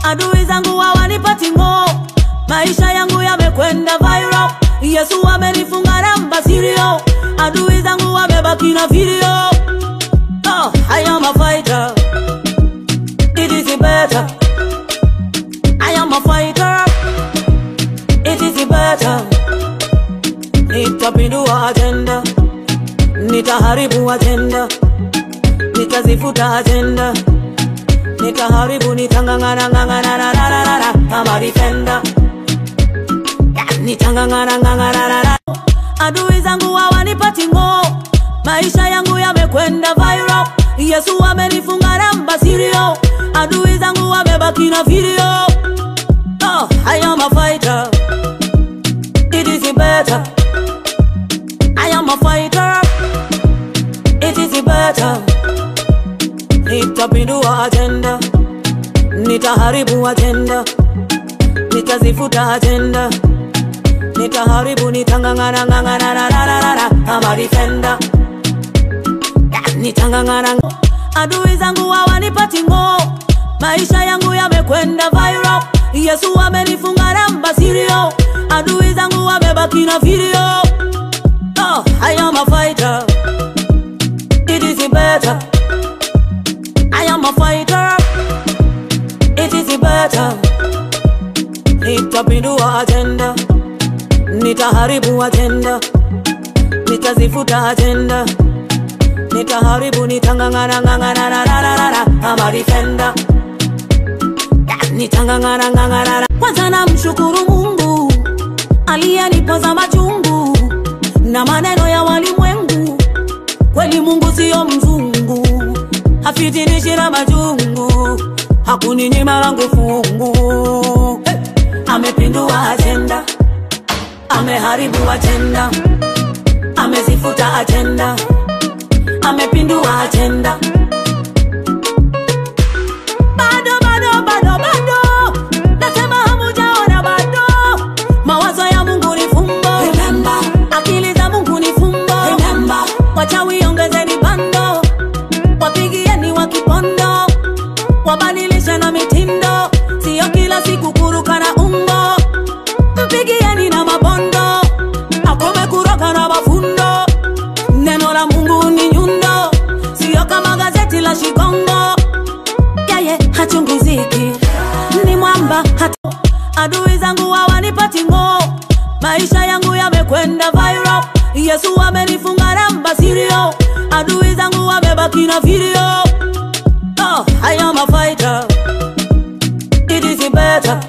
Adui zangu hawanipati ngo, maisha yangu yamekwenda viral. Yesu amenifunga namba sirio, adui zangu wamebaki na video. Oh, I am a fighter, it is better. I am a fighter, it is better. Nitapindua agenda, nitaharibu agenda, nitazifuta agenda, nitaharibu, nitangangana ngangana na na na na. I'm a defender, nitangangana ngangana na. Adui zangu hawanipati ngo, maisha yangu yamekwenda viral. Yesu amenifunga namba sirio, adui zangu wamebaki na video. Oh, I am a fighter, it is better. I am a fighter, it is better. Nitapindua agenda, nitaharibu agenda, nitazifuta agenda, nitaharibu, nitangangana ngangana na na na na. I'm a defender, nitangangana. Adui zangu hawanipati ngo, maisha yangu yamekwenda viral. Yesu amenifunga namba sirio, adui zangu wamebaki na video. Oh, I am a fighter, it is better. I am a fighter, it is better. Nitapindua agenda, nitaharibu agenda, nitazifuta agenda, nitaharibu, nitangangana ngangana na na na na. I'm a defender, nitangangana ngangana na. Kwanza namshukuru Mungu aliyenipoza machungu na maneno ya walimwengu. Kweli Mungu sio mzungu, hafitinishi na majungu, hakuninyima langu fungu. Hey! Amepindua agenda, ameharibu agenda, amezifuta agenda, amepindua agenda. Bado bado bado bado, nasema hamujaona bado. Mawazo ya Mungu ni fumbo, remember. Akili za Mungu ni fumbo, remember. Wachawi ongezeni bando, wapigieni wakipondo, wabadilishe na mitindo, sio kila siku kuruka na umbo. Mpigieni na mabondo, akome kuroka na mafundo. Neno la Mungu ni nyundo, sio kama gazeti la Shikongo. Yeye hachungiziki, ni mwamba hata. Adui zangu hawanipati ngo, maisha yangu yamekwenda viral. Yesu amenifunga namba sirio, adui zangu wamebaki na video. Oh, I am a fighter, it is better.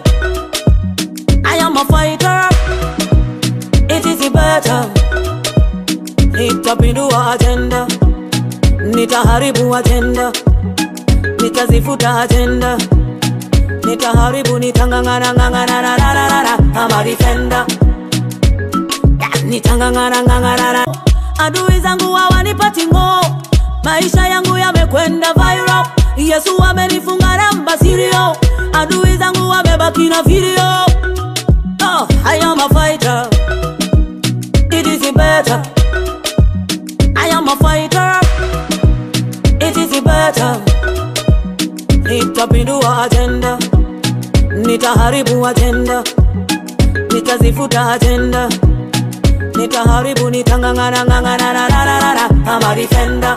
I am a fighter, it is better. Nitapindua agenda, nitaharibu agenda, nitazifuta agenda, nitaharibu, nitangangana ngangana na na na na. I'm a defender, nitangangana ngangana na. Adui zangu hawanipati ngo, maisha yangu yamekwenda viral. Yesu amenifunga namba sirio, adui zangu wamebaki na video. Oh, I am a fighter, it is better. I am a fighter, it is better. Nitapindua agenda, nitaharibu agenda, nitazifuta agenda, nitaharibu, nitangangana ngangana na na na na. I'm a defender,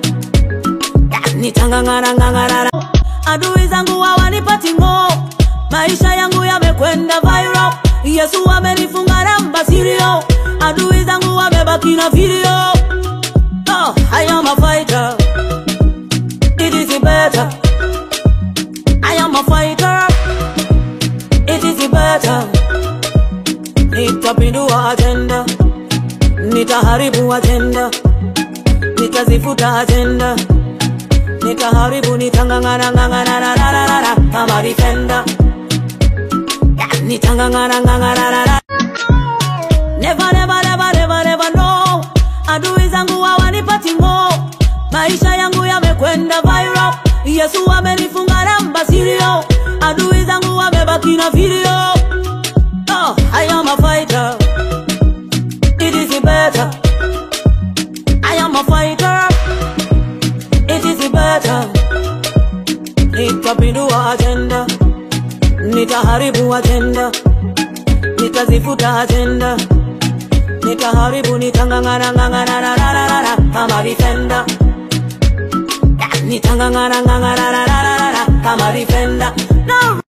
nitangangana ngangana na. Adui zangu hawanipati ngo, maisha yangu yamekwenda viral. Yesu amenifunga namba sirio, adui zangu wamebaki na video. Oh, I am a fighter, it is better. I am a fighter, it is better. Nitapindua agenda, nitaharibu agenda, nitazifuta agenda, nitaharibu, nitangangana ngangana na na na na. I'm a defender, nitangangana ngangana na na. Never never never never never no, adui zangu hawanipati ngo, maisha yangu yamekwenda viral. Yesu amenifunga namba sirio, adui zangu wamebaki na video. Oh, I am a fighter, it is better. I am a fighter, it is better. Nitapindua agenda, nitaharibu agenda, nitazifuta agenda, nitaharibu, nitangangana kama defender, nitangangana kama defender.